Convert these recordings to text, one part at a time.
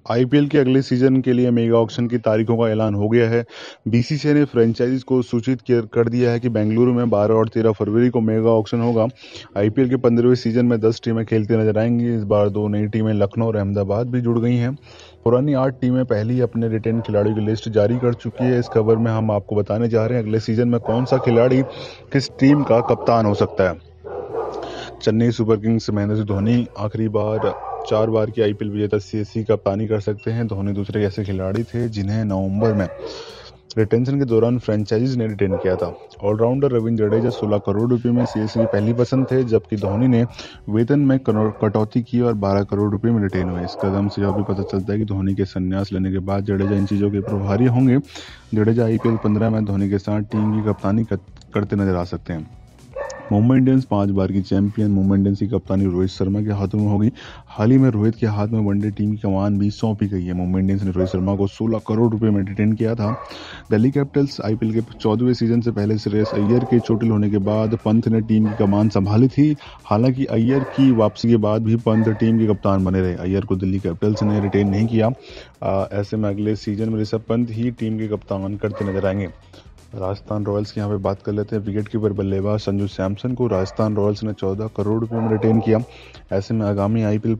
IPL के अगले season के लिए मेगा ऑक्शन की तारीखों का ऐलान हो गया है। बीसीसीआई ने फ्रेंचाइजीज को सूचित कर दिया है कि बेंगलुरु में 12 और 13 फरवरी को मेगा ऑक्शन होगा। आईपीएल के 15वें सीजन में 10 टीमें खेलती नजर आएंगी। इस बार 2 नई टीमें लखनऊ और अहमदाबाद भी जुड़ गई हैं। पुरानी 8 टीमें पहले ही अपने रिटेन खिलाड़ियों की लिस्ट जारी कर चुकी है। इस खबर में हम आपको बताने जा रहे हैं अगले सीजन में कौन सा खिलाड़ी किस टीम का कप्तान हो सकता है। चेन्नई सुपर किंग्स महेंद्र सिंह धोनी आखिरी बार 4 बार की आईपीएल विजेता सीएससी कप्तानी कर सकते हैं। धोनी दूसरे ऐसे खिलाड़ी थे जिन्हें नवंबर में रिटेंशन के दौरान फ्रेंचाइजीज ने रिटेन किया था। ऑलराउंडर रविंद्र जडेजा 16 करोड़ रुपए में सीएससी की पहली पसंद थे, जबकि धोनी ने वेतन में कटौती की और 12 करोड़ रुपए में रिटेन हुए। इस कदम से यह भी पता चलता है कि धोनी के संन्यास लेने के बाद जडेजा इन चीजों के प्रभारी होंगे। जडेजा आईपीएल 15 में धोनी के साथ टीम की कप्तानी करते नजर आ सकते हैं। मुंबई इंडियंस 5 बार की चैंपियन मुंबई इंडियंस की कप्तानी रोहित शर्मा के हाथों में होगी। हाल ही में रोहित के हाथ में वनडे टीम की कमान भी सौंपी गई है। मुंबई इंडियंस ने रोहित शर्मा को 16 करोड़ रुपए में रिटेन किया था। दिल्ली कैपिटल्स आईपीएल के 14वें सीजन से पहले श्रेयस अय्यर के चोटिल होने के बाद पंत ने टीम की कमान संभाली थी। हालांकि अय्यर की वापसी के बाद भी पंत टीम के कप्तान बने रहे। अय्यर को दिल्ली कैपिटल्स ने रिटेन नहीं किया। ऐसे में अगले सीजन में ऋषभ पंत ही टीम के कप्तान करते नजर आएंगे। राजस्थान रॉयल्स की यहाँ पे बात कर लेते हैं। विकेट कीपर बल्लेबाज संजू सैमसन को राजस्थान रॉयल्स ने 14 करोड़ रुपए में रिटेन किया। ऐसे में आगामी आईपीएल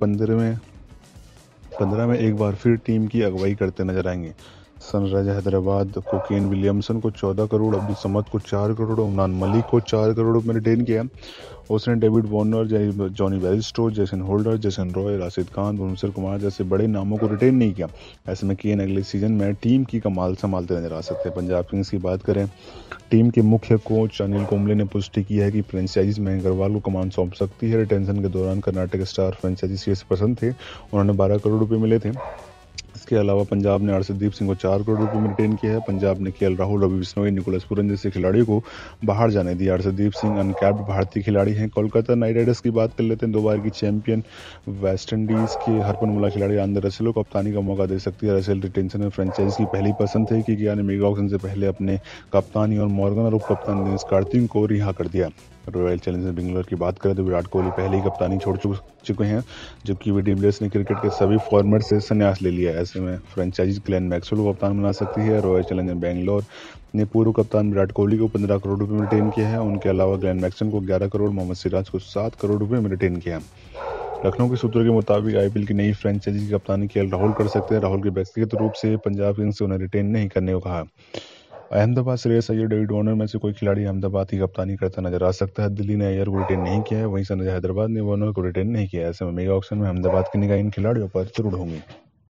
15 में एक बार फिर टीम की अगुवाई करते नजर आएंगे। सनराइजर हैदराबाद को केन विलियमसन को 14 करोड़, अब्दुल समद को 4 करोड़, उमरान मलिक को 4 करोड़ में रिटेन किया। उसने David Warner, Jonny Bairstow, Jason Holder, Jason Roy, Rashid Khan, Bhuvneshwar Kumar जैसे बड़े नामों को रिटेन नहीं किया। ऐसे में केन अगले सीजन में टीम की कमाल संभालते नजर आ सकते हैं। पंजाब किंग्स की बात करें, टीम के मुख्य कोच अनिल कुंबले ने पुष्टि की है कि फ्रेंचाइजीज में अग्रवाल को कमान सौंप सकती है। रिटेंशन के दौरान कर्नाटक स्टार फ्रेंचाइजीज से पसंद थे, उन्होंने 12 करोड़ रुपए मिले थे। इसके अलावा पंजाब ने अर्शदीप सिंह को 4 करोड़ रुपए में रिटेन किया है। पंजाब ने KL Rahul, Ravi Bishnoi, Nicholas Pooran जैसे खिलाड़ियों को बाहर जाने दिया। अर्शदीप सिंह अनकैप्ड भारतीय खिलाड़ी हैं। कोलकाता नाइट राइडर्स की बात कर लेते हैं। 2 बार की चैंपियन वेस्टइंडीज के हरफनमुल्ला खिलाड़ी आंद्रे रसेल को कप्तानी का मौका दे सकती है। रसेल रिटेंशन में फ्रेंचाइज की पहली पसंद थे कि ने मेगा ऑक्शन से पहले अपने कप्तानी और मॉर्गन और उप कप्तान दिनेश कार्तिक को रिहा कर दिया। रॉयल चैलेंजर्स बेंगलोर की बात करें तो विराट कोहली पहले ही कप्तानी छोड़ चुके हैं, जबकि डिविलियर्स ने क्रिकेट के सभी फॉर्मेट से संन्यास ले लिया है। ऐसे में फ्रेंचाइजी ग्लेन मैक्सवेल को कप्तान बना सकती है। रॉयल चैलेंजर बेंगलोर ने पूर्व कप्तान विराट कोहली को 15 करोड़ रुपए में रिटेन किया है। उनके अलावा ग्लेन मैक्सवेल को 11 करोड़, मोहम्मद सिराज को 7 करोड़ रुपए में रिटेन किया। लखनऊ के सूत्रों के मुताबिक आईपीएल की नई फ्रेंचाइजी की कप्तानी केएल राहुल कर सकते हैं। राहुल के व्यक्तिगत रूप से पंजाब किंग्स से उन्हें रिटेन नहीं करने को कहा। अहमदाबाद श्रेयस अय्यर, डेविड वार्नर में से कोई खिलाड़ी अहमदाबाद की कप्तानी करता नजर आ सकता है। दिल्ली ने अय्यर को रिटेन नहीं किया है, वहीं सनराइजर हैदराबाद ने वार्नर को रिटेन नहीं किया है। ऐसे में मेगा ऑक्शन में अहमदाबाद की निगाह इन खिलाड़ियों पर जरूर होंगी।